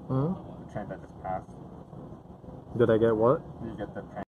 Hmm? The train that just passed. Did I get what? Did you get the train?